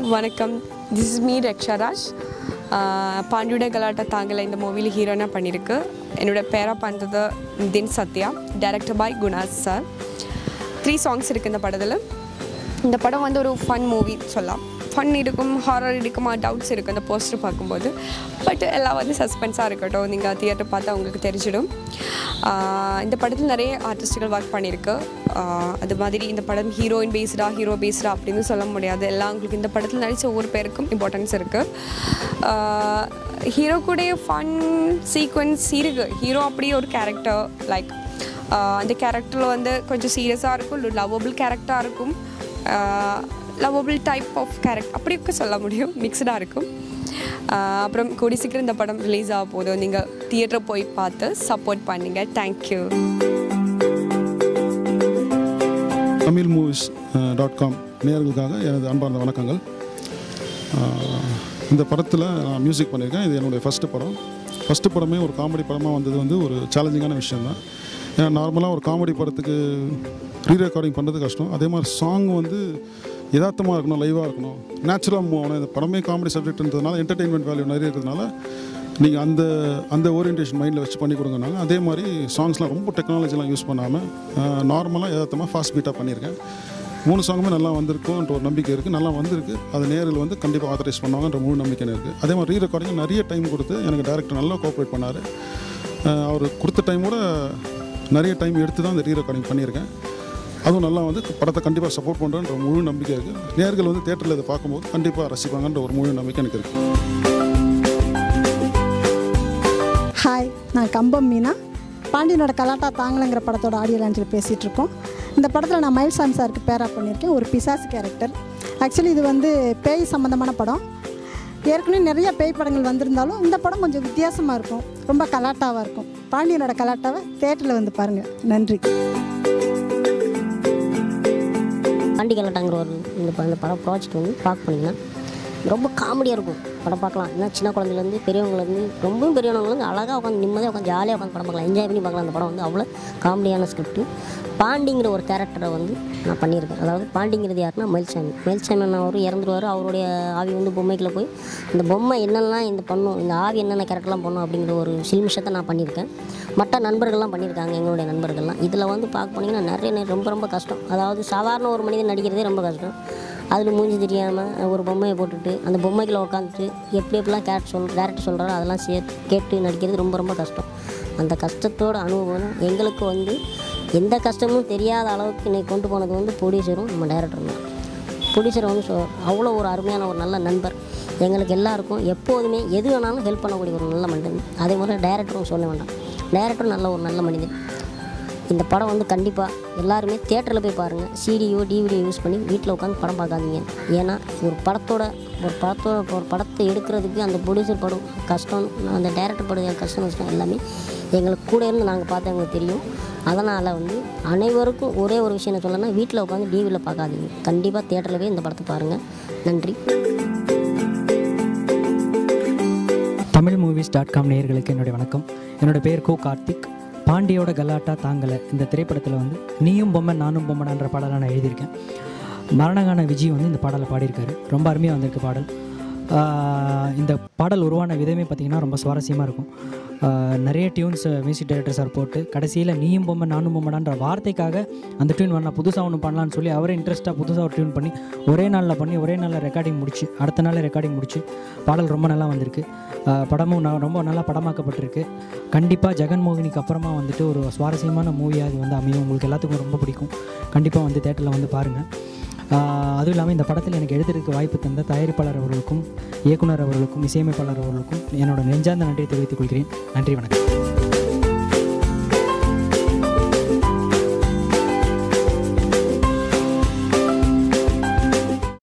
வணக்கம், this is me Reksha Raj. பாண்டியோட கலாட்டா தாங்கலை இந்த மூவியில் ஹீரோனாக பண்ணியிருக்கு. என்னோட பேராக பண்ணுறது Nitin Sathya, director by Guna sir. 3 songs இருக்குது இந்த படத்தில். இந்த படம் வந்து ஒரு ஃபன் மூவி சொல்லலாம். ஃபன் இருக்கும், ஹாரர் இருக்குமா, டவுட்ஸ் இருக்குது அந்த போஸ்டர் பார்க்கும்போது. பட் எல்லாம் வந்து சஸ்பென்ஸாக இருக்கட்டும், நீங்கள் தியேட்டர் பார்த்தா உங்களுக்கு தெரிஞ்சிடும். இந்த படத்தில் நிறைய ஆர்டிஸ்ட்டுகள் ஒர்க் பண்ணியிருக்கு. அது மாதிரி இந்த படம் ஹீரோயின் ஹீரோ பேஸ்டா அப்படின்னு சொல்ல முடியாது. எல்லாம் உங்களுக்கு இந்த படத்தில் நடித்த ஒவ்வொரு பேருக்கும் இம்பார்ட்டன்ஸ் இருக்குது. ஹீரோ கூட ஃபன் சீக்வன்ஸ் இருக்குது. ஹீரோ அப்படியே ஒரு கேரக்டர், லைக் அந்த கேரக்டரில் வந்து கொஞ்சம் சீரியஸாக இருக்கும், லவ்வபிள் கேரக்டராக இருக்கும், லவ்வபிள் டைப் ஆஃப் கேரக்டர் அப்படி சொல்ல முடியும், மிக்ஸ்டாக இருக்கும். அப்புறம் கூடி சீக்கிரம் இந்த படம் ரிலீஸ் ஆக போதும். நீங்கள் தியேட்டரை போய் பார்த்து சப்போர்ட் பண்ணுங்க. தேங்க்யூ. tamilmovies.com நேயர்களுக்காக எனது அன்பார்ந்த வணக்கங்கள். இந்த படத்தில் நான் மியூசிக் பண்ணியிருக்கேன். இது என்னுடைய ஃபஸ்ட்டு படமே ஒரு காமெடி படமாக வந்தது வந்து ஒரு சேலஞ்சிங்கான விஷயந்தான். ஏன்னா நார்மலாக ஒரு காமெடி படத்துக்கு ரீரெக்கார்டிங் பண்ணுறது கஷ்டம். அதே மாதிரி சாங் வந்து யதார்த்தமாக இருக்கணும், லைவாக இருக்கணும், நேச்சுரலாக மூவ் ஆகணும். இந்த படமே காமெடி சப்ஜெக்ட்ன்றதுனால என்டர்டெயின்மெண்ட் வேல்யூ நிறைய இருக்கிறதுனால நீங்கள் அந்த ஓரியன்டேஷன் மைண்டில் வச்சு பண்ணி கொடுங்கனாங்க. அதே மாதிரி சாங்ஸ்லாம் ரொம்ப டெக்னாலஜிலாம் யூஸ் பண்ணாமல் நார்மலாக யதார்த்தமாக ஃபாஸ்ட் பீட்டாக பண்ணியிருக்கேன். 3 சாங்குமே நல்லா வந்திருக்கும்ன்ற ஒரு நம்பிக்கை இருக்குது. நல்லா வந்திருக்கு. அது நேரில் வந்து கண்டிப்பாக ஆத்தரைஸ் பண்ணுவாங்கன்ற முழு நம்பிக்கை இருக்குது. அதே மாதிரி ரீரெக்கார்டிங் நிறைய டைம் கொடுத்து எனக்கு டேரக்டர் நல்லா கோஆப்ரேட் பண்ணார். அவர் கொடுத்த டைமோட நிறைய டைம் எடுத்து தான் அந்த ரீரெக்கார்டிங் பண்ணியிருக்கேன். அதுவும் நல்லா வந்து படத்தை கண்டிப்பாக சப்போர்ட் பண்ணுறேன்ற முழு நம்பிக்கை இருக்குது. நேர்கள் வந்து தேட்டரில் இதை பார்க்கும்போது கண்டிப்பாக ரசிப்பாங்கன்ற ஒரு முழு நம்பிக்கை எனக்கு இருக்குது. ஹாய், நான் கம்பம் மீனா. பாண்டியனோட கலாட்டா தாங்கலைங்கிற படத்தோட ஆடியோ லான்ச்சில் பேசிகிட்ருக்கோம். இந்த படத்தில் நான் மயில் சாமி சாருக்கு பேராக பண்ணியிருக்கேன், ஒரு பிசாசு கேரக்டர். ஆக்சுவலி இது வந்து பேய் சம்மந்தமான படம். ஏற்கனவே நிறைய பேய் படங்கள் வந்திருந்தாலும் இந்த படம் கொஞ்சம் வித்தியாசமாக இருக்கும், ரொம்ப கலாட்டாவாக இருக்கும். பாண்டியனோட கலாட்டாவை தேட்டரில் வந்து பாருங்கள். நன்றி. பாண்டி கலாட்டாங்கிற ஒரு இந்த படம் ப்ராஜெக்ட் வந்து பார்க்க போனீங்கன்னா ரொம்ப காமெடியாக இருக்கும். படம் பார்க்கலாம். ஏன்னா சின்ன குழந்தைலேருந்து பெரியவங்கலேருந்து ரொம்பவும் பெரியவங்கலேருந்து அழகாக உட்காந்து நிம்மதியாக உட்காந்து ஜாலியாக உட்காந்து படம் பார்க்கலாம், என்ஜாய் பண்ணி பார்க்கலாம். அந்த படம் வந்து அவ்வளோ காமெடியான ஸ்கிரிப்ட்டு. பாண்டிங்கிற ஒரு கேரக்டரை வந்து நான் பண்ணியிருக்கேன். அதாவது பாண்டிங்கிறது யாருன்னா மயில் சாமி அவர் இறந்துருவார். அவருடைய ஆவி வந்து பொம்மைக்குள்ளே போய் இந்த பொம்மை என்னெல்லாம் இந்த பண்ணும், இந்த ஆவி என்னென்ன கேரக்டர்லாம் பண்ணும் அப்படிங்கிற ஒரு சில்மிஷத்தை நான் பண்ணியிருக்கேன். மற்ற நண்பர்கள்லாம் பண்ணியிருக்காங்க, எங்களுடைய நண்பர்கள்லாம். இதில் வந்து பார்க்க போனீங்கன்னா நிறைய ரொம்ப ரொம்ப கஷ்டம். அதாவது சாதாரண ஒரு மனிதன் நடிக்கிறதே ரொம்ப கஷ்டம். அதில் மூஞ்சி தெரியாமல் ஒரு பொம்மையை போட்டுட்டு அந்த பொம்மைக்குள்ளே உட்காந்துட்டு எப்படிலாம் கேரக்டர் சொல்கிறாரோ அதெல்லாம் கேட்டு நடிக்கிறது ரொம்ப கஷ்டம். அந்த கஷ்டத்தோட அனுபவம் எங்களுக்கு வந்து எந்த கஷ்டமும் தெரியாத அளவுக்கு இன்றைக்கி கொண்டு போனது வந்து ப்ரொடியூசரும் நம்ம டைரக்டரும் தான். ப்ரொடியூசர் வந்து அவ்வளோ ஒரு அருமையான ஒரு நல்ல நண்பர். எங்களுக்கு எல்லாருக்கும் எப்போதுமே எது வேணாலும் ஹெல்ப் பண்ணக்கூடிய ஒரு நல்ல மனிதன். அதே மாதிரி டைரக்டரும் சொல்ல வேண்டாம், டைரக்டரும் நல்ல மனிதன். இந்த படம் வந்து கண்டிப்பாக எல்லாருமே தேட்டரில் போய் பாருங்கள். சிடியோ டிவிடியோ யூஸ் பண்ணி வீட்டில் உட்காந்து படம் பார்க்காதீங்க. ஏன்னா ஒரு படத்தை எடுக்கிறதுக்கு அந்த ப்ரொடியூசர் படம் கஷ்டம், அந்த டைரக்டர் படம் கஷ்டம் எல்லாமே எங்களுக்கு கூட இருந்து நாங்கள் பார்த்து எங்களுக்கு தெரியும். அதனால் வந்து அனைவருக்கும் ஒரே ஒரு விஷயம் சொல்லணும்னா, வீட்டில் உட்காந்து டிவியில் பார்க்காதீங்க. கண்டிப்பாக தேட்டரில் போய் இந்த படத்தை பாருங்கள். நன்றி. tamilmovies.com நேயர்களுக்கு என்னுடைய வணக்கம். என்னோடய பேர் கார்த்திக். பாண்டியோட கலாட்டா தாங்கலை இந்த திரைப்படத்தில் வந்து நீயும் பொம்மை நானும் பொம்மைன்ற பாடலை நான் எழுதியிருக்கேன். மரணகான விஜி வந்து இந்த பாடலை பாடியிருக்காரு. ரொம்ப அருமையாக வந்திருக்கு பாடல். இந்த பாடல் உருவான விதமே பார்த்திங்கன்னா ரொம்ப சுவாரஸ்யமாக இருக்கும். நிறைய டியூன்ஸ் மியூசிக் டைரக்டர் சார் போட்டு கடைசியில் நீயும் பொம்மை நானும் பொம்மைடான்ற வார்த்தைக்காக அந்த டியூன் பண்ணலாம், புதுசாக ஒன்று பண்ணலான்னு சொல்லி அவரே இன்ட்ரெஸ்ட்டாக புதுசாக ஒரு டியூன் பண்ணி ஒரே நாளில் ரெக்கார்டிங் முடிச்சு அடுத்த நாள் ரெக்கார்டிங் முடிச்சு பாடல் ரொம்ப நல்லா வந்திருக்கு. படமும் ரொம்ப நல்லா படமாக்கப்பட்டிருக்கு. கண்டிப்பாக ஜெகன்மோகினிக்கு அப்புறமா வந்துட்டு ஒரு சுவாரஸ்யமான மூவியாக இது வந்து அமையும். உங்களுக்கு எல்லாத்துக்கும் ரொம்ப பிடிக்கும். கண்டிப்பாக வந்து தேட்டரில் வந்து பாருங்கள். அதுவும் இல்லாமல் இந்த படத்தில் எனக்கு எழுதுறதுக்கு வாய்ப்பு தந்த தயாரிப்பாளர் அவர்களுக்கும், இயக்குனர் அவர்களுக்கும், இசையமைப்பாளர் அவர்களுக்கும் என்னோட நெஞ்சார்ந்த நன்றியை தெரிவித்துக் கொள்கிறேன். நன்றி, வணக்கம்.